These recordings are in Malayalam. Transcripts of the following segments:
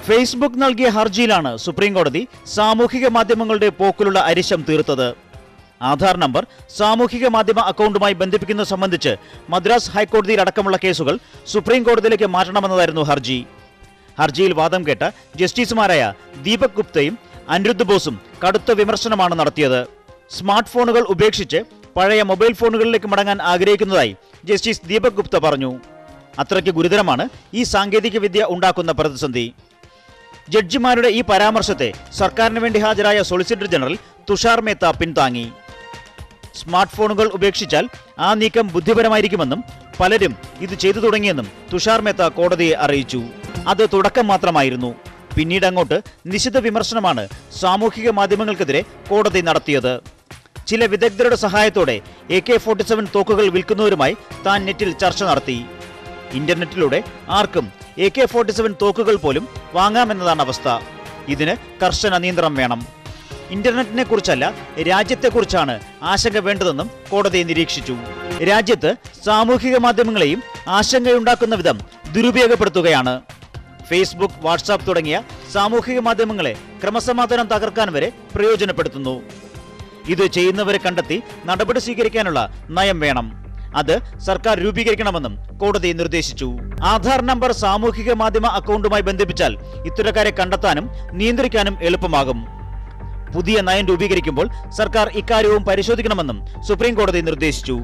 ഫേസ്ബുക്ക് നൽകിയ ഹർജിയിലാണ് സുപ്രീം കോടതി സാമൂഹിക മാധ്യമങ്ങളുടെ പോക്കിലുള്ള അരിശം തീർത്തത്. ആധാർ നമ്പർ സാമൂഹിക മാധ്യമ അക്കൗണ്ടുമായി ബന്ധിപ്പിക്കുന്നത് സംബന്ധിച്ച് മദ്രാസ് ഹൈക്കോടതിയിലടക്കമുള്ള കേസുകൾ സുപ്രീം കോടതിയിലേക്ക് മാറ്റണമെന്നതായിരുന്നു ഹർജി. ഹർജിയിൽ വാദം കേട്ട ജസ്റ്റിസുമാരായ ദീപക് ഗുപ്തയും അനിരുദ്ധ് ബോസും കടുത്ത വിമർശനമാണ് നടത്തിയത്. സ്മാർട്ട് ഫോണുകൾ ഉപേക്ഷിച്ച് പഴയ മൊബൈൽ ഫോണുകളിലേക്ക് മടങ്ങാൻ ആഗ്രഹിക്കുന്നതായി ജസ്റ്റിസ് ദീപക് ഗുപ്ത പറഞ്ഞു. അത്രയ്ക്ക് ഗുരുതരമാണ് ഈ സാങ്കേതിക വിദ്യ ഉണ്ടാക്കുന്ന പ്രതിസന്ധി. ജഡ്ജിമാരുടെ ഈ പരാമർശത്തെ സർക്കാരിന് വേണ്ടി ഹാജരായ സോളിസിറ്റർ ജനറൽ തുഷാർ മേത്ത പിന്താങ്ങി. സ്മാർട്ട് ഫോണുകൾ ഉപേക്ഷിച്ചാൽ ആ നീക്കം ബുദ്ധിപരമായിരിക്കുമെന്നും പലരും ഇത് ചെയ്തു തുടങ്ങിയെന്നും തുഷാർ മേത്ത കോടതിയെ അറിയിച്ചു. അത് തുടക്കം മാത്രമായിരുന്നു. പിന്നീട് അങ്ങോട്ട് നിശിത വിമർശനമാണ് സാമൂഹിക മാധ്യമങ്ങൾക്കെതിരെ കോടതി നടത്തിയത്. ചില വിദഗ്ധരുടെ സഹായത്തോടെ AK-47 തോക്കുകൾ വിൽക്കുന്നവരുമായി താൻ നെറ്റിൽ ചർച്ച നടത്തി. ഇന്റർനെറ്റിലൂടെ ആർക്കും AK-47 തോക്കുകൾ പോലും വാങ്ങാമെന്നതാണ് അവസ്ഥ. ഇതിന് കർശന നിയന്ത്രണം വേണം. ഇന്റർനെറ്റിനെ കുറിച്ചല്ല, രാജ്യത്തെക്കുറിച്ചാണ് ആശങ്ക വേണ്ടതെന്നും കോടതി നിരീക്ഷിച്ചു. രാജ്യത്ത് സാമൂഹിക മാധ്യമങ്ങളെയും ആശങ്കയുണ്ടാക്കുന്ന വിധം ദുരുപയോഗപ്പെടുത്തുകയാണ്. ഫേസ്ബുക്ക്, വാട്സാപ്പ് തുടങ്ങിയ സാമൂഹിക മാധ്യമങ്ങളെ ക്രമസമാധാനം തകർക്കാൻ വരെ പ്രയോജനപ്പെടുത്തുന്നു. ഇത് ചെയ്യുന്നവരെ കണ്ടെത്തി നടപടി സ്വീകരിക്കാനുള്ള നയം വേണം. അത് സർക്കാർ രൂപീകരിക്കണമെന്നും കോടതി നിർദ്ദേശിച്ചു. ആധാർ നമ്പർ സാമൂഹിക മാധ്യമ അക്കൗണ്ടുമായി ബന്ധിപ്പിച്ചാൽ ഇത്തരക്കാരെ കണ്ടെത്താനും നിയന്ത്രിക്കാനും എളുപ്പമാകും. പുതിയ നയം രൂപീകരിക്കുമ്പോൾ സർക്കാർ ഇക്കാര്യവും പരിശോധിക്കണമെന്നും സുപ്രീം കോടതി നിർദ്ദേശിച്ചു.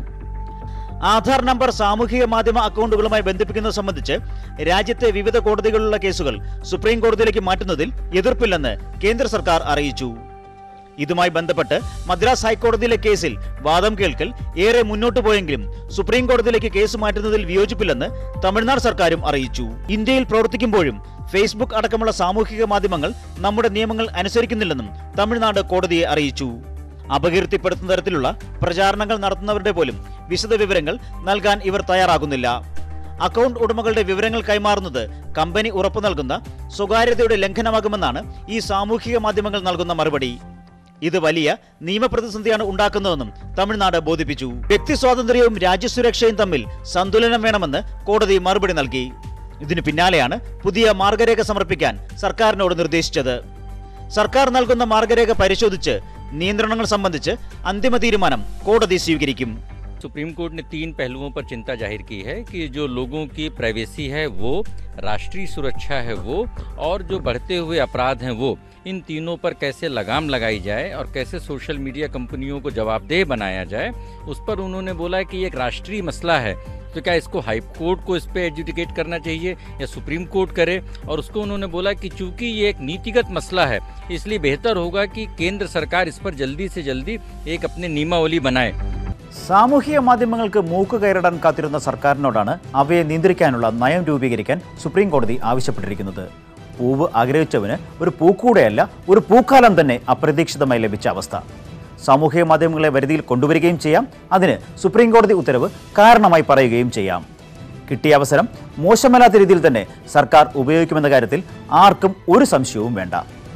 ആധാർ നമ്പർ സാമൂഹിക മാധ്യമ അക്കൗണ്ടുകളുമായി ബന്ധിപ്പിക്കുന്നത് സംബന്ധിച്ച് രാജ്യത്തെ വിവിധ കോടതികളിലുള്ള കേസുകൾ സുപ്രീം കോടതിയിലേക്ക് മാറ്റുന്നതിൽ എതിർപ്പില്ലെന്ന് കേന്ദ്ര സർക്കാർ അറിയിച്ചു. ഇതുമായി ബന്ധപ്പെട്ട് മദ്രാസ് ഹൈക്കോടതിയിലെ കേസിൽ വാദം കേൾക്കൽ ഏറെ മുന്നോട്ടു പോയെങ്കിലും സുപ്രീം കോടതിയിലേക്ക് കേസ് മാറ്റുന്നതിൽ വിയോജിപ്പില്ലെന്ന് തമിഴ്നാട് സർക്കാരും അറിയിച്ചു. ഇന്ത്യയിൽ പ്രവർത്തിക്കുമ്പോഴും ഫേസ്ബുക്ക് അടക്കമുള്ള സാമൂഹിക മാധ്യമങ്ങൾ നമ്മുടെ നിയമങ്ങൾ അനുസരിക്കുന്നില്ലെന്നും തമിഴ്നാട് കോടതിയെ അറിയിച്ചു. അപകീർത്തിപ്പെടുത്തുന്ന തരത്തിലുള്ള പ്രചാരണങ്ങൾ നടത്തുന്നവരുടെ പോലും വിശദ വിവരങ്ങൾ നൽകാൻ ഇവർ തയ്യാറാകുന്നില്ല. അക്കൗണ്ട് ഉടമകളുടെ വിവരങ്ങൾ കൈമാറുന്നത് കമ്പനി ഉറപ്പു നൽകുന്ന സ്വകാര്യതയുടെ ലംഘനമാകുമെന്നാണ് ഈ സാമൂഹിക മാധ്യമങ്ങൾ നൽകുന്ന മറുപടി. ഇത് വലിയ നിയമപ്രതിസന്ധിയാണ് ഉണ്ടാക്കുന്നതെന്നും തമിഴ്നാട് ബോധിപ്പിച്ചു. വ്യക്തി സ്വാതന്ത്ര്യവും രാജ്യസുരക്ഷയും തമ്മിൽ സന്തുലനം വേണമെന്ന് കോടതി മറുപടി നൽകി. ഇതിനു പിന്നാലെയാണ് പുതിയ മാർഗരേഖ സമർപ്പിക്കാൻ സർക്കാരിനോട് നിർദ്ദേശിച്ചത്. സർക്കാർ നൽകുന്ന മാർഗരേഖ പരിശോധിച്ച് നിയന്ത്രണങ്ങൾ സംബന്ധിച്ച് അന്തിമ തീരുമാനം കോടതി സ്വീകരിക്കും. सुप्रीम कोर्ट ने 3 पहलुओं पर चिंता जाहिर की है कि जो लोगों की प्राइवेसी है वो, राष्ट्रीय सुरक्षा है वो, और जो बढ़ते हुए अपराध हैं वो, इन तीनों पर कैसे लगाम लगाई जाए और कैसे सोशल मीडिया कंपनियों को जवाबदेह बनाया जाए, उस पर उन्होंने बोला कि ये एक राष्ट्रीय मसला है, तो क्या इसको हाई कोर्ट को इस पर एडजुडिकेट करना चाहिए या सुप्रीम कोर्ट करे। और उसको उन्होंने बोला कि चूंकि ये एक नीतिगत मसला है इसलिए बेहतर होगा कि केंद्र सरकार इस पर जल्दी से जल्दी एक अपनी नियमावली बनाए। സാമൂഹിക മാധ്യമങ്ങൾക്ക് മൂക്ക് കയറിടാൻ കാത്തിരുന്ന സർക്കാരിനോടാണ് അവയെ നിയന്ത്രിക്കാനുള്ള നയം രൂപീകരിക്കാൻ സുപ്രീം കോടതി ആവശ്യപ്പെട്ടിരിക്കുന്നത്. പൂവ് ആഗ്രഹിച്ചവന് ഒരു പൂക്കൂടെയല്ല, ഒരു പൂക്കാലം തന്നെ അപ്രതീക്ഷിതമായി ലഭിച്ച അവസ്ഥ. സാമൂഹിക മാധ്യമങ്ങളെ വരുതിയിൽ കൊണ്ടുവരികയും ചെയ്യാം, അതിന് സുപ്രീം കോടതി ഉത്തരവ് കാരണമായി പറയുകയും ചെയ്യാം. കിട്ടിയ അവസരം മോശമല്ലാത്ത രീതിയിൽ തന്നെ സർക്കാർ ഉപയോഗിക്കുമെന്ന കാര്യത്തിൽ ആർക്കും ഒരു സംശയവും വേണ്ട.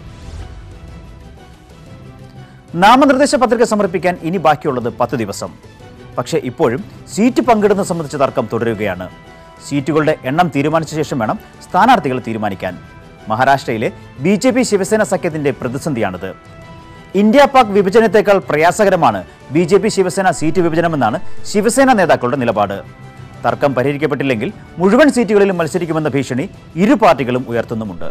നാമനിർദ്ദേശ പത്രിക സമർപ്പിക്കാൻ ഇനി ബാക്കിയുള്ളത് 10 ദിവസം. പക്ഷേ ഇപ്പോഴും സീറ്റ് പങ്കിടുന്നത് സംബന്ധിച്ച തർക്കം തുടരുകയാണ്. സീറ്റുകളുടെ എണ്ണം തീരുമാനിച്ച ശേഷം വേണം സ്ഥാനാർത്ഥികൾ തീരുമാനിക്കാൻ. മഹാരാഷ്ട്രയിലെ BJP ശിവസേന സഖ്യത്തിന്റെ പ്രതിസന്ധിയാണിത്. ഇന്ത്യ പാക് വിഭജനത്തെക്കാൾ പ്രയാസകരമാണ് BJP ശിവസേന സീറ്റ് വിഭജനമെന്നാണ് ശിവസേന നേതാക്കളുടെ നിലപാട്. തർക്കം പരിഹരിക്കപ്പെട്ടില്ലെങ്കിൽ മുഴുവൻ സീറ്റുകളിലും മത്സരിക്കുമെന്ന ഭീഷണി ഇരു പാർട്ടികളും ഉയർത്തുന്നുമുണ്ട്.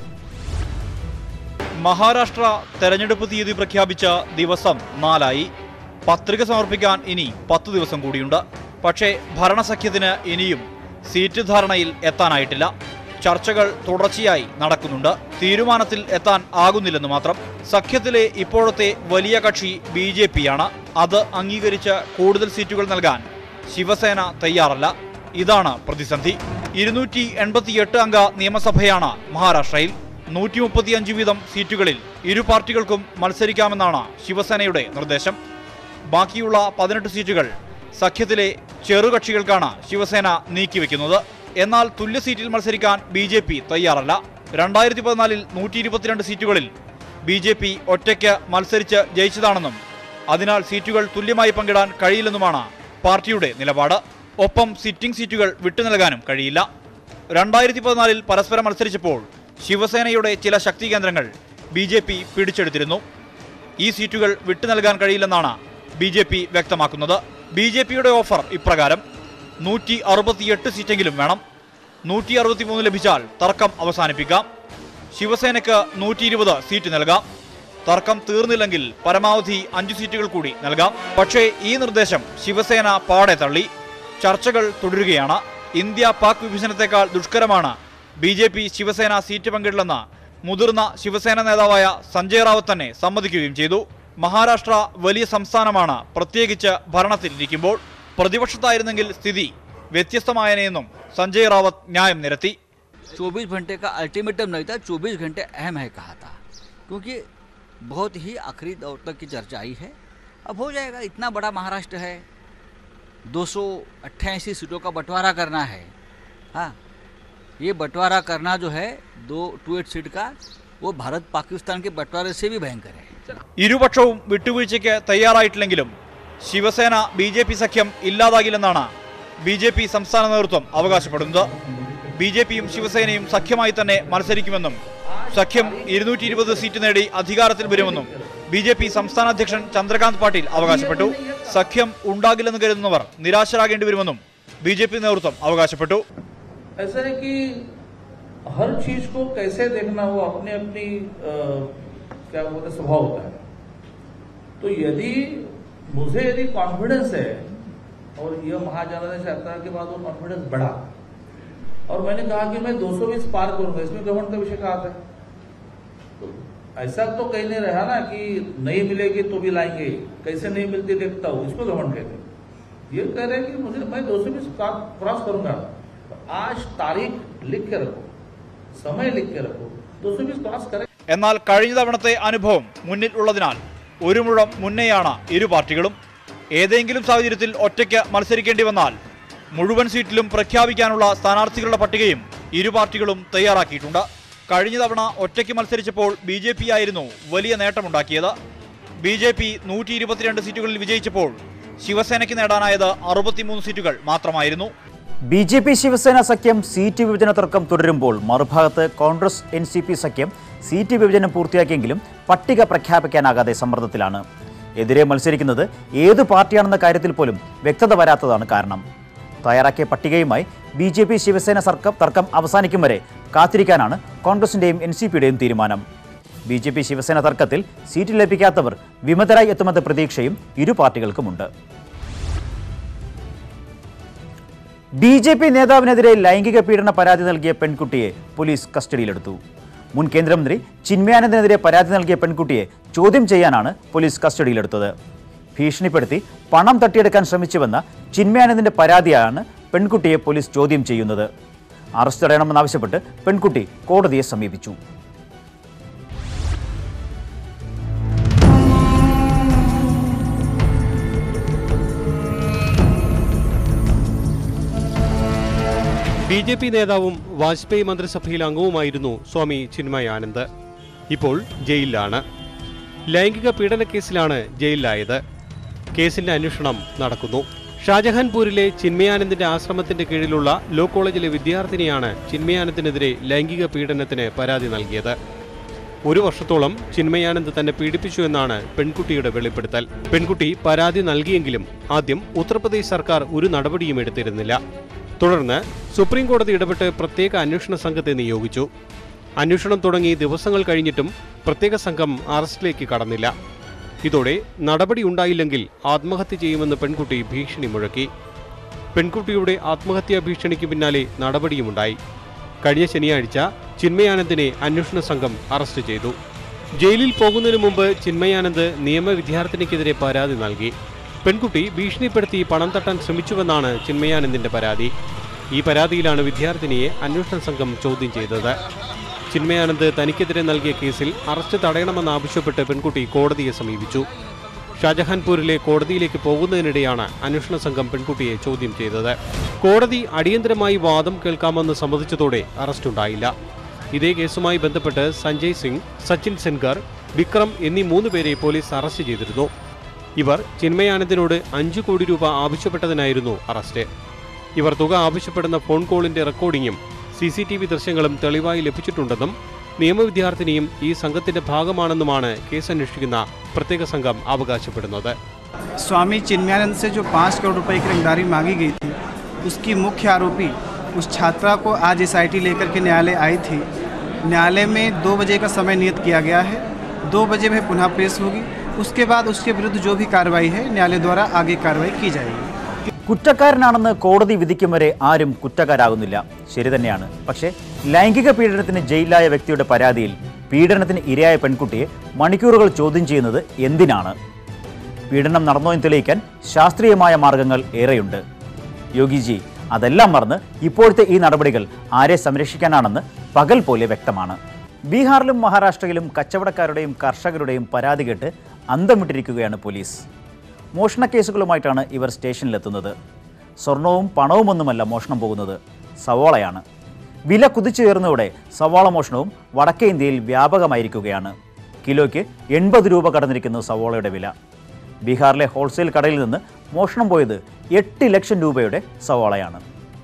മഹാരാഷ്ട്ര തെരഞ്ഞെടുപ്പ് തീയതി പ്രഖ്യാപിച്ച ദിവസം 4ആയി. പത്രിക സമർപ്പിക്കാൻ ഇനി 10 ദിവസം കൂടിയുണ്ട്. പക്ഷേ ഭരണസഖ്യത്തിന് ഇനിയും സീറ്റ് ധാരണയിൽ എത്താനായിട്ടില്ല. ചർച്ചകൾ തുടർച്ചയായി നടക്കുന്നുണ്ട്. തീരുമാനത്തിൽ എത്താൻ ആകുന്നില്ലെന്ന് മാത്രം. സഖ്യത്തിലെ ഇപ്പോഴത്തെ വലിയ കക്ഷി BJP-യാണ്. അത് അംഗീകരിച്ച് കൂടുതൽ സീറ്റുകൾ നൽകാൻ ശിവസേന തയ്യാറല്ല. ഇതാണ് പ്രതിസന്ധി. 288 അംഗ നിയമസഭയാണ് മഹാരാഷ്ട്രയിൽ. 135 വീതം സീറ്റുകളിൽ ഇരു പാർട്ടികൾക്കും മത്സരിക്കാമെന്നാണ് ശിവസേനയുടെ നിർദ്ദേശം. ബാക്കിയുള്ള 18 സീറ്റുകൾ സഖ്യത്തിലെ ചെറുകക്ഷികൾക്കാണ് ശിവസേന നീക്കിവെക്കുന്നത്. എന്നാൽ തുല്യ സീറ്റിൽ മത്സരിക്കാൻ BJP തയ്യാറല്ല. 2014-ൽ 122 സീറ്റുകളിൽ BJP ഒറ്റയ്ക്ക് മത്സരിച്ച് ജയിച്ചതാണെന്നും അതിനാൽ സീറ്റുകൾ തുല്യമായി പങ്കിടാൻ കഴിയില്ലെന്നുമാണ് പാർട്ടിയുടെ നിലപാട്. ഒപ്പം സിറ്റിംഗ് സീറ്റുകൾ വിട്ടുനൽകാനും കഴിയില്ല. 2014-ൽ പരസ്പരം മത്സരിച്ചപ്പോൾ ശിവസേനയുടെ ചില ശക്തി കേന്ദ്രങ്ങൾ BJP പിടിച്ചെടുത്തിരുന്നു. ഈ സീറ്റുകൾ വിട്ടു നൽകാൻ കഴിയില്ലെന്നാണ് BJP വ്യക്തമാക്കുന്നത്. BJPയുടെ ഓഫർ ഇപ്രകാരം: 168 സീറ്റെങ്കിലും വേണം. 163 ലഭിച്ചാൽ തർക്കം അവസാനിപ്പിക്കാം. ശിവസേനയ്ക്ക് 120 സീറ്റ് നൽകാം. തർക്കം തീർന്നില്ലെങ്കിൽ പരമാവധി 5 സീറ്റുകൾ കൂടി നൽകാം. പക്ഷേ ഈ നിർദ്ദേശം ശിവസേന പാടെ തള്ളി. ചർച്ചകൾ തുടരുകയാണ്. ഇന്ത്യ പാക് വിഭജനത്തെക്കാൾ ദുഷ്കരമാണ് BJP ശിവസേന സീറ്റ് പങ്കിടില്ലെന്ന് മുതിർന്ന ശിവസേന നേതാവായ സഞ്ജയ് റാവത്ത് തന്നെ സമ്മതിക്കുകയും ചെയ്തു. മഹാരാഷ്ട്ര വലിയ സംസ്ഥാനമാണ്, പ്രത്യേകിച്ച് ഭരണത്തിലിരിക്കുമ്പോൾ. പ്രതിപക്ഷത്തായിരുന്നെങ്കിൽ സ്ഥിതി വ്യത്യസ്തമായനെന്നും സഞ്ജയ് റാവത്ത് ന്യായം നിരത്തി. 24 घंटे का अल्टीमेटम नहीं था, 24 घंटे अहम है कहा था, क्योंकि बहुत ही आखिरी दौर तक की चर्चा आई है. अब हो जाएगा. इतना बड़ा महाराष्ट्र है, 288 सीटों का बंटवारा करना है. हाँ, ये बंटवारा करना जो है 228 सीट का, वो भारत पाकिस्तान के बंटवारे से भी भयंकर है. ഇരുപക്ഷവും വിട്ടുവീഴ്ചയ്ക്ക് തയ്യാറായിട്ടില്ലെങ്കിലും ശിവസേന BJP സഖ്യം ഇല്ലാതാകില്ലെന്നാണ് BJP സംസ്ഥാന നേതൃത്വം അവകാശപ്പെടുന്നത്. BJPയും ശിവസേനയും സഖ്യമായി തന്നെ മത്സരിക്കുമെന്നും സഖ്യം 220 സീറ്റ് നേടി അധികാരത്തിൽ വരുമെന്നും BJP സംസ്ഥാന അധ്യക്ഷൻ ചന്ദ്രകാന്ത് പാട്ടീൽ അവകാശപ്പെട്ടു. സഖ്യം ഉണ്ടാകില്ലെന്ന് കരുതുന്നവർ നിരാശരാകേണ്ടി വരുമെന്നും BJP നേതൃത്വം അവകാശപ്പെട്ടു. ऐसा है कि हर चीज को कैसे देखना वो अपनी अपनी क्या बोलते स्वभाव होता है. तो मुझे कॉन्फिडेंस है और यह महाजनादेश यात्रा के बाद वो कॉन्फिडेंस बढ़ा और मैंने कहा कि मैं 220 पार करूंगा. इसमें घमंड का विषय कहा था. तो ऐसा तो कहीं नहीं रहा ना कि नहीं मिलेगी तो भी लाएंगे, कैसे नहीं मिलती देखता हूं, इसको घमंड कहते. ये कह रहे हैं कि मैं 220 क्रॉस करूंगा. आज तारीख लिख के रखो, समय लिख के रखो, 220 क्रॉस करें. എന്നാൽ കഴിഞ്ഞ തവണത്തെ അനുഭവം മുന്നിൽ ഉള്ളതിനാൽ ഒരു മുഴം മുന്നെയാണ് ഇരു പാർട്ടികളും. ഏതെങ്കിലും സാഹചര്യത്തിൽ ഒറ്റയ്ക്ക് മത്സരിക്കേണ്ടി വന്നാൽ മുഴുവൻ സീറ്റിലും പ്രഖ്യാപിക്കാനുള്ള സ്ഥാനാർത്ഥികളുടെ പട്ടികയും ഇരു പാർട്ടികളും തയ്യാറാക്കിയിട്ടുണ്ട്. കഴിഞ്ഞ തവണ ഒറ്റയ്ക്ക് മത്സരിച്ചപ്പോൾ BJP ആയിരുന്നു വലിയ നേട്ടമുണ്ടാക്കിയത്. BJP 122 സീറ്റുകളിൽ വിജയിച്ചപ്പോൾ ശിവസേനയ്ക്ക് നേടാനായത് 63 സീറ്റുകൾ മാത്രമായിരുന്നു. BJP ശിവസേന സഖ്യം സീറ്റ് വിഭജന തർക്കം തുടരുമ്പോൾ മറുഭാഗത്ത് കോൺഗ്രസ് NCP സഖ്യം സീറ്റ് വിഭജനം പൂർത്തിയാക്കിയെങ്കിലും പട്ടിക പ്രഖ്യാപിക്കാനാകാതെ സമ്മർദ്ദത്തിലാണ്. എതിരെ മത്സരിക്കുന്നത് ഏത് പാർട്ടിയാണെന്ന കാര്യത്തിൽ പോലും വ്യക്തത വരാത്തതാണ് കാരണം. തയ്യാറാക്കിയ പട്ടികയുമായി BJP ശിവസേന തർക്കം അവസാനിക്കും വരെ കാത്തിരിക്കാനാണ് കോൺഗ്രസിന്റെയും NCPയുടെയും തീരുമാനം. BJP ശിവസേന തർക്കത്തിൽ സീറ്റ് ലഭിക്കാത്തവർ വിമതരായി എത്തുമെന്ന പ്രതീക്ഷയും ഇരു പാർട്ടികൾക്കുമുണ്ട്. BJP നേതാവിനെതിരെ ലൈംഗിക പീഡന പരാതി നൽകിയ പെൺകുട്ടിയെ പോലീസ് കസ്റ്റഡിയിലെടുത്തു. മുൻ കേന്ദ്രമന്ത്രി ചിന്മയാനന്ദനെതിരെ പരാതി നൽകിയ പെൺകുട്ടിയെ ചോദ്യം ചെയ്യാനാണ് പോലീസ് കസ്റ്റഡിയിലെടുത്തത്. ഭീഷണിപ്പെടുത്തി പണം തട്ടിയെടുക്കാൻ ശ്രമിച്ചുവെന്ന ചിന്മയാനന്ദന്റെ പരാതിയാണ് പെൺകുട്ടിയെ പോലീസ് ചോദ്യം ചെയ്യുന്നത്. അറസ്റ്റ് തടയണമെന്നാവശ്യപ്പെട്ട് പെൺകുട്ടി കോടതിയെ സമീപിച്ചു. BJP നേതാവും വാജ്പേയി മന്ത്രിസഭയിലെ അംഗവുമായിരുന്നു സ്വാമി ചിന്മയാനന്ദ്. ഇപ്പോൾ ജയിലിലാണ്. ലൈംഗിക പീഡന കേസിലാണ് ജയിലിലായത്. കേസിന്റെ അന്വേഷണം നടക്കുന്നു. ഷാജഹാൻപൂരിലെ ചിന്മയാനന്ദിന്റെ ആശ്രമത്തിന്റെ കീഴിലുള്ള ലോ കോളേജിലെ വിദ്യാർത്ഥിനിയാണ് ചിന്മയാനന്ദിനെതിരെ ലൈംഗിക പീഡനത്തിന് പരാതി നൽകിയത്. 1 വർഷത്തോളം ചിന്മയാനന്ദ് തന്നെ പീഡിപ്പിച്ചു എന്നാണ് പെൺകുട്ടിയുടെ വെളിപ്പെടുത്തൽ. പെൺകുട്ടി പരാതി നൽകിയെങ്കിലും ആദ്യം ഉത്തർപ്രദേശ് സർക്കാർ ഒരു നടപടിയും എടുത്തിരുന്നില്ല. തുടർന്ന് സുപ്രീം കോടതി ഇടപെട്ട് പ്രത്യേക അന്വേഷണ സംഘത്തെ നിയോഗിച്ചു. അന്വേഷണം തുടങ്ങി ദിവസങ്ങൾ കഴിഞ്ഞിട്ടും പ്രത്യേക സംഘം അറസ്റ്റിലേക്ക് കടന്നില്ല. ഇതോടെ നടപടി ഉണ്ടായില്ലെങ്കിൽ ആത്മഹത്യ ചെയ്യുമെന്ന് പെൺകുട്ടി ഭീഷണി മുഴക്കി. പെൺകുട്ടിയുടെ ആത്മഹത്യാ ഭീഷണിക്ക് പിന്നാലെ നടപടിയുമുണ്ടായി. കഴിഞ്ഞ ശനിയാഴ്ച ചിന്മയാനന്ദിനെ അന്വേഷണ സംഘം അറസ്റ്റ് ചെയ്തു. ജയിലിൽ പോകുന്നതിന് മുമ്പ് ചിന്മയാനന്ദ് നിയമ വിദ്യാർത്ഥിനിക്കെതിരെ പരാതി നൽകി. പെൺകുട്ടി ഭീഷണിപ്പെടുത്തി പണം തട്ടാൻ ശ്രമിച്ചുവെന്നാണ് ചിന്മയാനന്ദിന്റെ പരാതി. ഈ പരാതിയിലാണ് വിദ്യാർത്ഥിനിയെ അന്വേഷണ സംഘം ചോദ്യം ചെയ്തത്. ചിന്മയാനന്ദ് തനിക്കെതിരെ നൽകിയ കേസിൽ അറസ്റ്റ് തടയണമെന്നാവശ്യപ്പെട്ട് പെൺകുട്ടി കോടതിയെ സമീപിച്ചു. ഷാജഹാൻപൂരിലെ കോടതിയിലേക്ക് പോകുന്നതിനിടെയാണ് അന്വേഷണ സംഘം പെൺകുട്ടിയെ ചോദ്യം ചെയ്തത്. കോടതി അടിയന്തരമായി വാദം കേൾക്കാമെന്ന് സമ്മതിച്ചതോടെ അറസ്റ്റുണ്ടായില്ല. ഇതേ കേസുമായി ബന്ധപ്പെട്ട് സഞ്ജയ് സിംഗ്, സച്ചിൻ സെൻഗർ, വിക്രം എന്നീ 3 പേരെ പോലീസ് അറസ്റ്റ് ചെയ്തിരുന്നു. ഇവർ ചിന്മയാനന്ദിനോട് 5 കോടി രൂപ ആവശ്യപ്പെട്ടതിനായിരുന്നു അറസ്റ്റ്. ഇവർ തുക ആവശ്യപ്പെടുന്ന ഫോൺ കോളിന്റെ റെക്കോർഡിംഗും CCTV ദൃശ്യങ്ങളും തെളിവായി ലഭിച്ചിട്ടുണ്ടെന്നും നിയമവിദ്യാർത്ഥിനിയും ഈ സംഘത്തിന്റെ ഭാഗമാണെന്നുമാണ് കേസ് അന്വേഷിക്കുന്ന പ്രത്യേക സംഘം അവകാശപ്പെടുന്നത്. स्वामी चिन्मयानंद से जो 5 करोड़ रुपए की रंगदारी मांगी गई थी, उसकी मुख्य आरोपी उस छात्रा को आज SIT लेकर के न्यायालय आई थी। न्यायालय में 2 बजे का समय नियत किया गया है। 2 बजे में पुनः पेश होगी। उसके बाद उसके विरुद्ध जो भी कार्रवाई है न्यायालय द्वारा आगे कार्रवाई की जाएगी. കുറ്റക്കാരനാണെന്ന് കോടതി വിധിക്കും വരെ ആരും കുറ്റക്കാരാകുന്നില്ല. ശരി തന്നെയാണ്. പക്ഷേ ലൈംഗിക പീഡനത്തിന് ജയിലിലായ വ്യക്തിയുടെ പരാതിയിൽ പീഡനത്തിന് ഇരയായ പെൺകുട്ടിയെ മണിക്കൂറുകൾ ചോദ്യം ചെയ്യുന്നത് എന്തിനാണ്? പീഡനം നടന്നോ എന്ന് തെളിയിക്കാൻ ശാസ്ത്രീയമായ മാർഗങ്ങൾ ഏറെയുണ്ട്. യോഗിജി അതെല്ലാം മറന്ന് ഇപ്പോഴത്തെ ഈ നടപടികൾ ആരെ സംരക്ഷിക്കാനാണെന്ന് പകൽ പോലെ വ്യക്തമാണ്. ബീഹാറിലും മഹാരാഷ്ട്രയിലും കച്ചവടക്കാരുടെയും കർഷകരുടെയും പരാതി കേട്ട് അന്തം വിട്ടിരിക്കുകയാണ് പോലീസ്. മോഷണ കേസുകളുമായിട്ടാണ് ഇവർ സ്റ്റേഷനിലെത്തുന്നത്. സ്വർണവും പണവുമൊന്നുമല്ല മോഷണം പോകുന്നത്, സവോളയാണ്. വില കുതിച്ചുയർന്നതോടെ സവാള മോഷണവും വടക്കേ ഇന്ത്യയിൽ വ്യാപകമായിരിക്കുകയാണ്. കിലോയ്ക്ക് 80 രൂപ കടന്നിരിക്കുന്നു സവോളയുടെ വില. ബീഹാറിലെ ഹോൾസെയിൽ കടയിൽ നിന്ന് മോഷണം പോയത് 8 ലക്ഷം രൂപയുടെ സവാളയാണ്.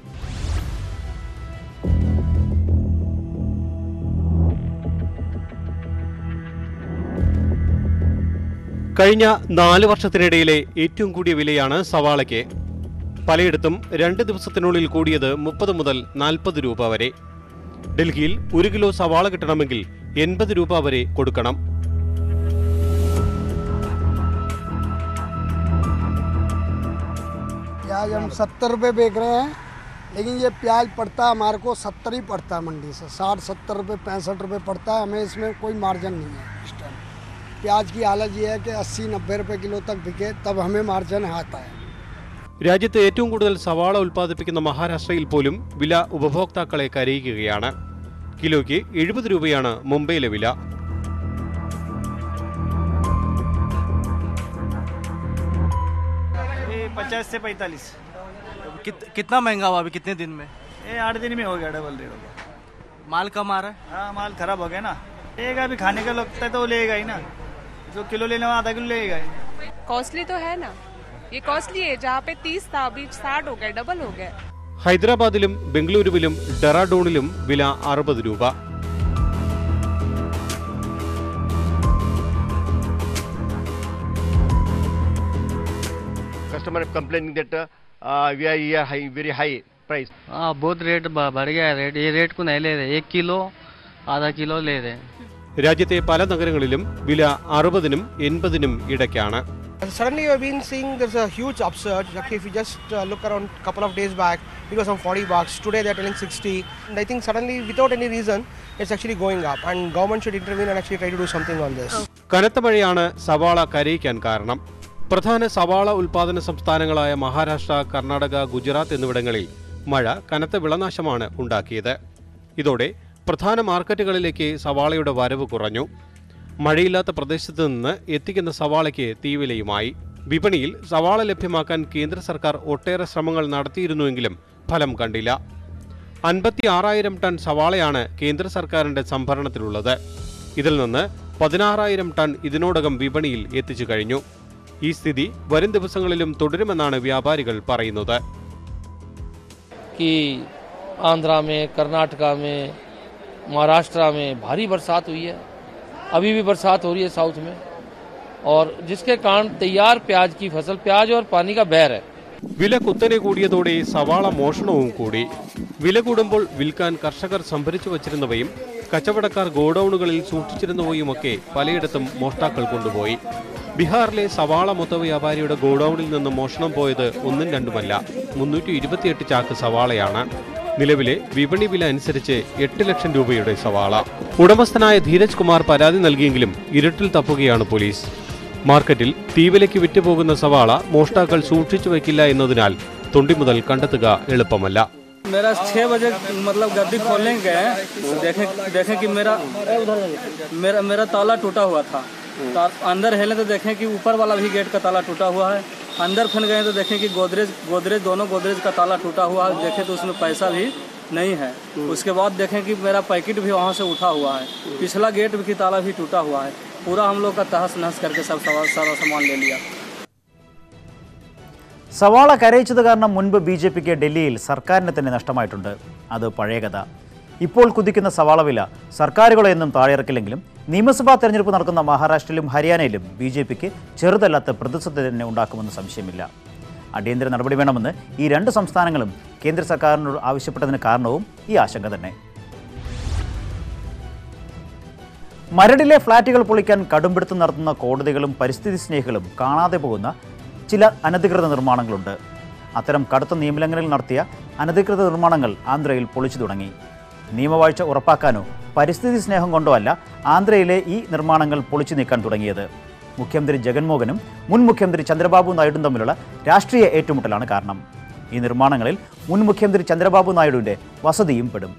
കഴിഞ്ഞ 4 വർഷത്തിനിടയിലെ ഏറ്റവും കൂടിയ വിലയാണ് സവാളയ്ക്ക്. പലയിടത്തും 2 ദിവസത്തിനുള്ളിൽ കൂടിയത് 30 മുതൽ 40 രൂപ വരെ. ഡൽഹിയിൽ 1 കിലോ സവാള കിട്ടണമെങ്കിൽ 80 രൂപ വരെ കൊടുക്കണം. प्याज हम 70 रुपये बेच रहे हैं, लेकिन ये प्याज पड़ता है हमारे को 70 ही पड़ता है मंडी से. 60-70 रुपये 65 रुपये पड़ता है. हमें इसमें कोई मार्जिन नहीं है. इस टाइम प्याज की हालत ये है कि 80-90 रुपये किलो तक बिके, तब हमें मार्जिन आता है. രാജ്യത്ത് ഏറ്റവും കൂടുതൽ സവാള ഉൽപ്പാദിപ്പിക്കുന്ന മഹാരാഷ്ട്രയിൽ പോലും വില ഉപഭോക്താക്കളെ കരയിക്കുകയാണ്. കിലോയ്ക്ക് 70 രൂപയാണ് മുംബൈയിലെ വില. ये 50 से 45. कितना महंगा हुआ अभी कितने दिन में? ये 8 दिन में हो गया, डबल रेट हो गया. माल कम आ रहा है? हाँ, माल खराब हो गया ना. लेगा अभी खाने का लगता है तो लेगा ही ना. जो किलो लेने वाला आधा किलो लेगा ही. कॉस्टली तो है ना, ये कॉस्टली है. जहाँ पे 30 था अभी 60 हो गया, डबल हो गया. ഹൈദരാബാദിലും ബംഗളൂരുവിലും ഡെറാഡൂണിലും വില 60 രൂപ. Customer complaining that we are here very high price. बहुत रेट बढ़ गया है. रेट ये रेट को नहीं ले रहे, 1 किलो आधा किलो ले रहे. രാജ്യത്തെ പല നഗരങ്ങളിലും വില 60-നും 80-നും ഇടയ്ക്കാണ്. Suddenly we have been seeing there's a huge upsurge. Like if you just look around a couple of days back, it was on $40. Today they are telling 60. And I think suddenly, without any reason, it's actually going up. And government should intervene and actually try to do something on this. കനത്ത മഴയാണ് സവാള കരയിക്കാൻ കാരണം. പ്രധാന സവാള ഉൽപാദന സംസ്ഥാനങ്ങളായ മഹാരാഷ്ട്ര, കർണാടക, ഗുജറാത്ത് എന്നിവിടങ്ങളിൽ മഴ കനത്ത വിളനാശമാണ് ഉണ്ടാക്കിയത്. ഇതോടെ പ്രധാന മാർക്കറ്റുകളിലേക്ക് സവാളയുടെ വരവ് കുറഞ്ഞു. മഴയില്ലാത്ത പ്രദേശത്ത് നിന്ന് എത്തിക്കുന്ന സവാളയ്ക്ക് തീവിലയുമായി. വിപണിയിൽ സവാള ലഭ്യമാക്കാൻ കേന്ദ്ര സർക്കാർ ഒട്ടേറെ ശ്രമങ്ങൾ നടത്തിയിരുന്നുവെങ്കിലും ഫലം കണ്ടില്ല. 56,000 ടൺ സവാളയാണ് കേന്ദ്ര സർക്കാരിന്റെ സംഭരണത്തിലുള്ളത്. ഇതിൽ നിന്ന് 16,000 ടൺ ഇതിനോടകം വിപണിയിൽ എത്തിച്ചു കഴിഞ്ഞു. ഈ സ്ഥിതി വരും ദിവസങ്ങളിലും തുടരുമെന്നാണ് വ്യാപാരികൾ പറയുന്നത്. आंध्रा में, कर्नाटका में, महाराष्ट्र में भारी बरसात हुई है. अभी भी बरसात हो रही है साउथ में, और जिसके कारण तैयार प्याज की फसल, प्याज और पानी का बहर है. വില കുത്തനെ കൂടിയതോടെ സവാള മോഷണവും കൂടി. വില കൂടുമ്പോൾ വിൽക്കാൻ കർഷകർ സംഭരിച്ചു വച്ചിരുന്നവയും കച്ചവടക്കാർ ഗോഡൌണുകളിൽ സൂക്ഷിച്ചിരുന്നവയുമൊക്കെ പലയിടത്തും മോഷ്ടാക്കൾ കൊണ്ടുപോയി. ബീഹാറിലെ സവാള മൊത്ത വ്യാപാരിയുടെ ഗോഡൌണിൽ നിന്ന് മോഷണം പോയത് 1-2 328 ചാക്ക് സവാളയാണ്. നിലവിലെ വിപണി വില അനുസരിച്ച് 8 ലക്ഷം രൂപയുടെ സവാള. ഉടമസ്ഥനായ ധീരജ് കുമാർ പരാതി നൽകിയെങ്കിലും ഇരുട്ടിൽ തപ്പുകയാണ് പോലീസ്. മാർക്കറ്റിൽ തീവിലയ്ക്ക് വിറ്റുപോകുന്ന സവാള മോഷ്ടാക്കൾ സൂക്ഷിച്ചു വയ്ക്കില്ല എന്നതിനാൽ തൊണ്ടി മുതൽ കണ്ടെത്തുക എളുപ്പമല്ല. मेरा 6 बजे मतलब गद्दी खोलने गए, देखें कि मेरा ताला टूटा हुआ था. अंदर हेले तो देखें कि ऊपर वाला भी गेट का ताला टूटा हुआ है. अंदर फिर गए तो देखें कि गोदरेज दोनों गोदरेज का ताला टूटा हुआ है. देखें तो उसमें पैसा भी नहीं है. उसके बाद देखें कि मेरा पैकेट भी वहाँ से उठा हुआ है. पिछला गेट की ताला भी टूटा हुआ है. पूरा हम लोग का तहस नहस करके सारा सामान ले लिया. സവാള കരയിച്ചത് കാരണം മുൻപ് BJPക്ക് ഡൽഹിയിൽ സർക്കാരിനെ തന്നെ നഷ്ടമായിട്ടുണ്ട്. അത് പഴയ കഥ. ഇപ്പോൾ കുതിക്കുന്ന സവാള വില സർക്കാരുകളെ എന്നും താഴെയിറക്കില്ലെങ്കിലും നിയമസഭാ തെരഞ്ഞെടുപ്പ് നടക്കുന്ന മഹാരാഷ്ട്രയിലും ഹരിയാനയിലും BJPക്ക് ചെറുതല്ലാത്ത പ്രതിസന്ധി തന്നെ ഉണ്ടാക്കുമെന്ന് സംശയമില്ല. അടിയന്തര നടപടി വേണമെന്ന് ഈ രണ്ട് സംസ്ഥാനങ്ങളും കേന്ദ്ര സർക്കാരിനോട് ആവശ്യപ്പെട്ടതിന് കാരണവും ഈ ആശങ്ക തന്നെ. മരടിലെ ഫ്ളാറ്റുകൾ പൊളിക്കാൻ കടുംപിടുത്തം നടത്തുന്ന കോടതികളും പരിസ്ഥിതി സ്നേഹികളും കാണാതെ പോകുന്ന ചില അനധികൃത നിർമ്മാണങ്ങളുണ്ട്. അത്തരം കടുത്ത നിയമലംഘനങ്ങൾ നടത്തിയ അനധികൃത നിർമ്മാണങ്ങൾ ആന്ധ്രയിൽ പൊളിച്ചു തുടങ്ങി. നിയമവാഴ്ച ഉറപ്പാക്കാനോ പരിസ്ഥിതി സ്നേഹം കൊണ്ടോ അല്ല ആന്ധ്രയിലെ ഈ നിർമ്മാണങ്ങൾ പൊളിച്ചു നീക്കാൻ തുടങ്ങിയത്. മുഖ്യമന്ത്രി ജഗൻമോഹനും മുൻ മുഖ്യമന്ത്രി ചന്ദ്രബാബു നായിഡുവും തമ്മിലുള്ള രാഷ്ട്രീയ ഏറ്റുമുട്ടലാണ് കാരണം. ഈ നിർമ്മാണങ്ങളിൽ മുൻ മുഖ്യമന്ത്രി ചന്ദ്രബാബു നായിഡുവിന്റെ വസതിയും പെടും.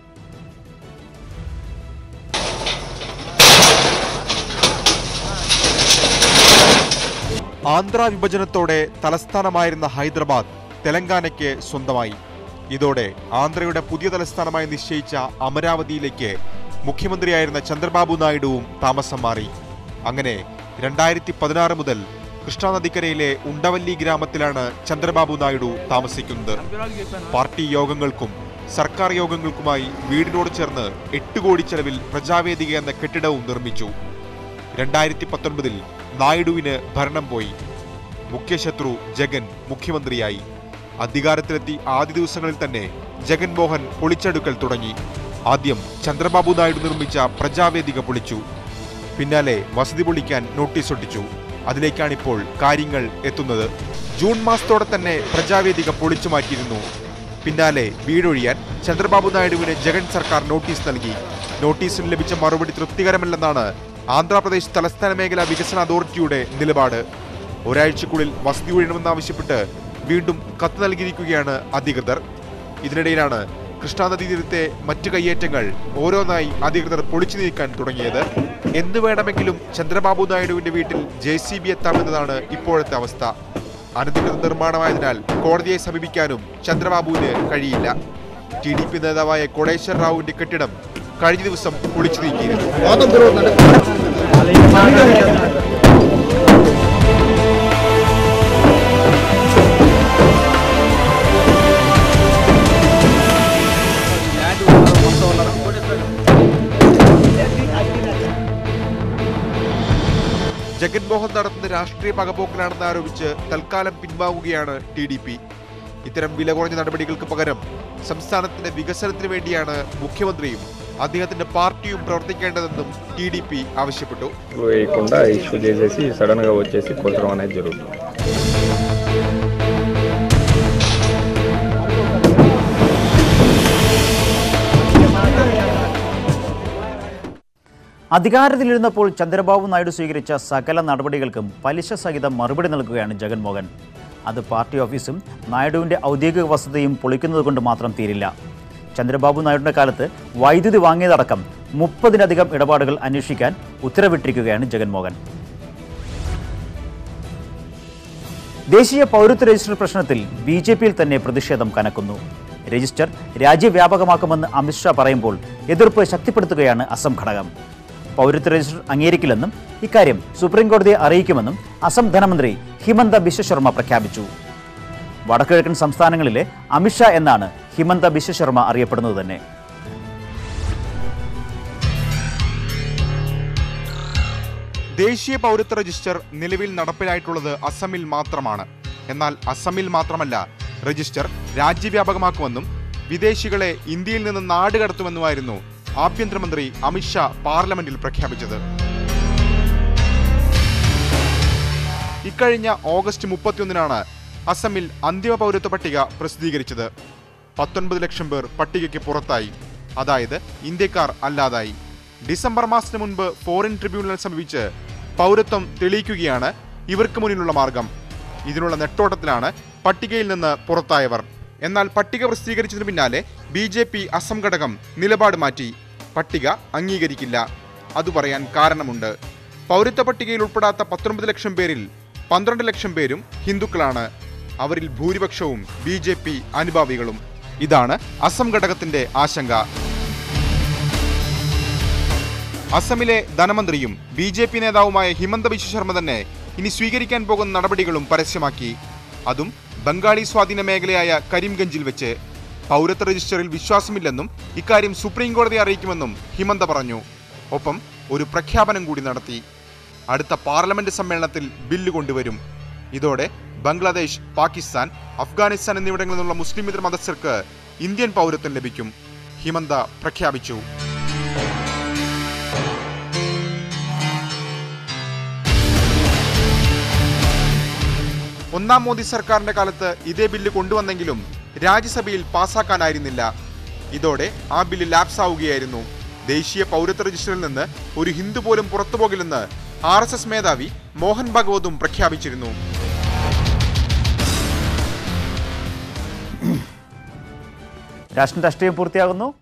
ആന്ധ്ര വിഭജനത്തോടെ തലസ്ഥാനമായിരുന്ന ഹൈദരാബാദ് തെലങ്കാനയ്ക്ക് സ്വന്തമായി. ഇതോടെ ആന്ധ്രയുടെ പുതിയ തലസ്ഥാനമായി നിശ്ചയിച്ച അമരാവതിയിലേക്ക് മുഖ്യമന്ത്രിയായിരുന്ന ചന്ദ്രബാബു നായിഡുവും താമസം മാറി. അങ്ങനെ 2016 മുതൽ കൃഷ്ണാനദിക്കരയിലെ ഉണ്ടവല്ലി ഗ്രാമത്തിലാണ് ചന്ദ്രബാബു നായിഡു താമസിക്കുന്നത്. പാർട്ടി യോഗങ്ങൾക്കും സർക്കാർ യോഗങ്ങൾക്കുമായി വീടിനോട് ചേർന്ന് 8 കോടി ചെലവിൽ പ്രജാവേദിക എന്ന കെട്ടിടവും നിർമ്മിച്ചു. 2019 നായിഡുവിന് ഭരണം പോയി. മുഖ്യശത്രു ജഗൻ മുഖ്യമന്ത്രിയായി. അധികാരത്തിലെത്തി ആദ്യ ദിവസങ്ങളിൽ തന്നെ ജഗൻമോഹൻ പൊളിച്ചെടുക്കൽ തുടങ്ങി. ആദ്യം ചന്ദ്രബാബു നായിഡു നിർമ്മിച്ച പ്രജാവേദിക പൊളിച്ചു. പിന്നാലെ വസതി പൊളിക്കാൻ നോട്ടീസ് ഒട്ടിച്ചു. അതിലേക്കാണിപ്പോൾ കാര്യങ്ങൾ എത്തുന്നത്. ജൂൺ മാസത്തോടെ തന്നെ പ്രജാവേദിക പൊളിച്ചു മാറ്റിയിരുന്നു. പിന്നാലെ വീടൊഴിയാൻ ചന്ദ്രബാബു നായിഡുവിന് ജഗൻ സർക്കാർ നോട്ടീസ് നൽകി. നോട്ടീസിന് ലഭിച്ച മറുപടി തൃപ്തികരമല്ലെന്നാണ് ആന്ധ്രാപ്രദേശ് തലസ്ഥാന മേഖലാ വികസന അതോറിറ്റിയുടെ നിലപാട്. ഒരാഴ്ചക്കുള്ളിൽ വസതി ഒഴിയണമെന്നാവശ്യപ്പെട്ട് വീണ്ടും കത്ത് നൽകിയിരിക്കുകയാണ് അധികൃതർ. ഇതിനിടയിലാണ് കൃഷ്ണാനദീ തീരത്തെ മറ്റു കയ്യേറ്റങ്ങൾ ഓരോന്നായി അധികൃതർ പൊളിച്ചു നീക്കാൻ തുടങ്ങിയത്. എന്തു വേണമെങ്കിലും ചന്ദ്രബാബു നായിഡുവിന്റെ വീട്ടിൽ JCB എത്താമെന്നതാണ് ഇപ്പോഴത്തെ അവസ്ഥ. അനധികൃത നിർമ്മാണമായതിനാൽ കോടതിയെ സമീപിക്കാനും ചന്ദ്രബാബുവിന് കഴിയില്ല. TDP നേതാവായ കോടേശ്വർ റാവുവിന്റെ കെട്ടിടം കഴിഞ്ഞ ദിവസം പൊളിച്ചു നീക്കിയിരുന്നു. ജഗൻമോഹൻ നടത്തുന്ന രാഷ്ട്രീയ പകപോക്കലാണെന്ന് ആരോപിച്ച് തൽക്കാലം പിൻവാങ്ങുകയാണ് TDP. ഇത്തരം വില കുറഞ്ഞ നടപടികൾക്ക് പകരം സംസ്ഥാനത്തിന്റെ വികസനത്തിന് വേണ്ടിയാണ് മുഖ്യമന്ത്രിയും അദ്ദേഹത്തിന്റെ പാർട്ടിയും പ്രവർത്തിക്കേണ്ടതെന്നും TDP ആവശ്യപ്പെട്ടു. അധികാരത്തിലിരുന്നപ്പോൾ ചന്ദ്രബാബു നായിഡു സ്വീകരിച്ച സകല നടപടികൾക്കും പലിശ സഹിതം മറുപടി നൽകുകയാണ് ജഗൻമോഹൻ. അത് പാർട്ടി ഓഫീസും നായിഡുവിന്റെ ഔദ്യോഗിക വസതിയും പൊളിക്കുന്നത് കൊണ്ട് മാത്രം തീരില്ല. ചന്ദ്രബാബു നായിഡുവിന്റെ കാലത്ത് വൈദ്യുതി വാങ്ങിയതടക്കം 30-ലധികം ഇടപാടുകൾ അന്വേഷിക്കാൻ ഉത്തരവിട്ടിരിക്കുകയാണ് ജഗൻമോഹൻ. ദേശീയ പൗരത്വ രജിസ്റ്റർ പ്രശ്നത്തിൽ BJPയിൽ തന്നെ പ്രതിഷേധം കനക്കുന്നു. രജിസ്റ്റർ രാജ്യവ്യാപകമാക്കുമെന്ന് അമിത്ഷാ പറയുമ്പോൾ എതിർപ്പ് ശക്തിപ്പെടുത്തുകയാണ് അസം ഘടകം. പൗരത്വ രജിസ്റ്റർ അംഗീകരിക്കില്ലെന്നും ഇക്കാര്യം സുപ്രീംകോടതിയെ അറിയിക്കുമെന്നും അസം ധനമന്ത്രി ഹിമന്ത ബിശ്വ ശർമ്മ പ്രഖ്യാപിച്ചു. വടക്കുകിഴക്കൻ സംസ്ഥാനങ്ങളിലെ അമിത്ഷാ എന്നാണ് ഹിമന്ത ബിശ്വ ശർമ്മ അറിയപ്പെടുന്നത് തന്നെ. ദേശീയ പൗരത്വ രജിസ്റ്റർ നിലവിൽ നടപ്പിലായിട്ടുള്ളത് അസമിൽ മാത്രമാണ്. എന്നാൽ അസമിൽ മാത്രമല്ല, രജിസ്റ്റർ രാജ്യവ്യാപകമാക്കുമെന്നും വിദേശികളെ ഇന്ത്യയിൽ നിന്ന് നാട് കടത്തുമെന്നുമായിരുന്നു ആഭ്യന്തരമന്ത്രി അമിത്ഷാ പാർലമെന്റിൽ പ്രഖ്യാപിച്ചത്. ഇക്കഴിഞ്ഞ ഓഗസ്റ്റ് 31-നാണ് അസമിൽ അന്തിമ പൗരത്വ പട്ടിക പ്രസിദ്ധീകരിച്ചത്. 19 ലക്ഷം പേർ പട്ടികയ്ക്ക് പുറത്തായി, അതായത് ഇന്ത്യക്കാർ അല്ലാതായി. ഡിസംബർ മാസത്തിന് മുൻപ് ഫോറിൻ ട്രിബ്യൂണൽ സമീപിച്ച് പൗരത്വം തെളിയിക്കുകയാണ് ഇവർക്ക് മുന്നിലുള്ള മാർഗം. ഇതിനുള്ള നെട്ടോട്ടത്തിലാണ് പട്ടികയിൽ നിന്ന് പുറത്തായവർ. എന്നാൽ പട്ടിക പ്രസിദ്ധീകരിച്ചതിന് പിന്നാലെ BJP അസം ഘടകം നിലപാട് മാറ്റി. പട്ടിക അംഗീകരിക്കില്ല. അത് പറയാൻ കാരണമുണ്ട്. പൗരത്വ പട്ടികയിൽ ഉൾപ്പെടാത്ത 19 ലക്ഷം പേരിൽ 12 ലക്ഷം പേരും ഹിന്ദുക്കളാണ്. അവരിൽ ഭൂരിപക്ഷവും BJP അനുഭാവികളും. ഇതാണ് അസം ഘടകത്തിന്റെ ആശങ്ക. അസമിലെ ധനമന്ത്രിയും BJP നേതാവുമായ ഹിമന്ത ബിശ്വ ശർമ്മ തന്നെ ഇനി സ്വീകരിക്കാൻ പോകുന്ന നടപടികളും പരസ്യമാക്കി. അതും ബംഗാളി സ്വാധീന മേഖലയായ കരിംഗഞ്ചിൽ വെച്ച്. പൗരത്വ രജിസ്റ്ററിൽ വിശ്വാസമില്ലെന്നും ഇക്കാര്യം സുപ്രീം കോടതിയെ അറിയിക്കുമെന്നും ഹിമന്ത പറഞ്ഞു. ഒപ്പം ഒരു പ്രഖ്യാപനം കൂടി നടത്തി. അടുത്ത പാർലമെന്റ് സമ്മേളനത്തിൽ ബില്ല് കൊണ്ടുവരും. ഇതോടെ ബംഗ്ലാദേശ്, പാകിസ്ഥാൻ, അഫ്ഗാനിസ്ഥാൻ എന്നിവിടങ്ങളിൽ നിന്നുള്ള മുസ്ലിമേതര മതസ്ഥർക്ക് ഇന്ത്യൻ പൗരത്വം ലഭിക്കും. ഹിമന്ത പ്രഖ്യാപിച്ചു. ഒന്നാം മോദി സർക്കാരിന്റെ കാലത്ത് ഇതേ ബില്ല് കൊണ്ടുവന്നെങ്കിലും രാജ്യസഭയിൽ പാസാക്കാനായിരുന്നില്ല. ഇതോടെ ആ ബില്ല് ലാപ്സ് ആവുകയായിരുന്നു. ദേശീയ പൗരത്വ രജിസ്റ്ററിൽ നിന്ന് ഒരു ഹിന്ദു പോലും പുറത്തുപോകില്ലെന്ന് RSS മേധാവി മോഹൻ ഭഗവതും പ്രഖ്യാപിച്ചിരുന്നു. രാഷ്ട്രീയം പൂർത്തിയാകുന്നു.